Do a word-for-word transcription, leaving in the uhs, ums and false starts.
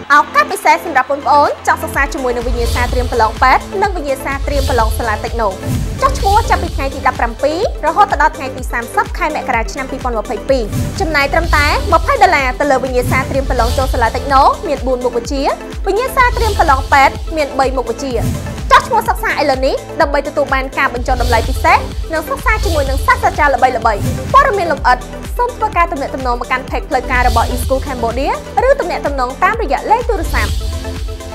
ឱកាសពិសេសសម្រាប់បងប្អូនចង់សិក្សាជាមួយនឹងវិញ្ញាសាត្រៀមប្រឡងប៉ែតនិងវិញ្ញាសាត្រៀមប្រឡងសាលាតិចណូចុះឈ្មោះចាប់ពីថ្ងៃទីដប់ប្រាំពីររហូតដល់ថ្ងៃទីសាមសិបខែមករាឆ្នាំពីរពាន់ម្ភៃពីរចំណាយត្រឹមតែម្ភៃដុល្លារទៅលើវិញ្ញាសាត្រៀមប្រឡងចូលសាលាតិចណូមានបួនមុខវិជ្ជាវិញ្ញាសាត្រៀមប្រឡងប៉ែតមានបីមុខវិជ្ជាចុះឈ្មោះសិក្សាឥឡូវនេះដើម្បីទទួលបានការបញ្ចុះតម្លៃពិសេសនិងសិក្សាជាមួយនឹងសាស្ត្រាចារ្យល្បីៗព័ត៌មានលម្អិតសូមធ្វើការទំនាក់ទំនងមកកាន់ Page ផ្លូវការរបស់ eSchool Cambodia ឬទំនាក់ទំនងតាមរយៈលេខទូរស័ព្ទ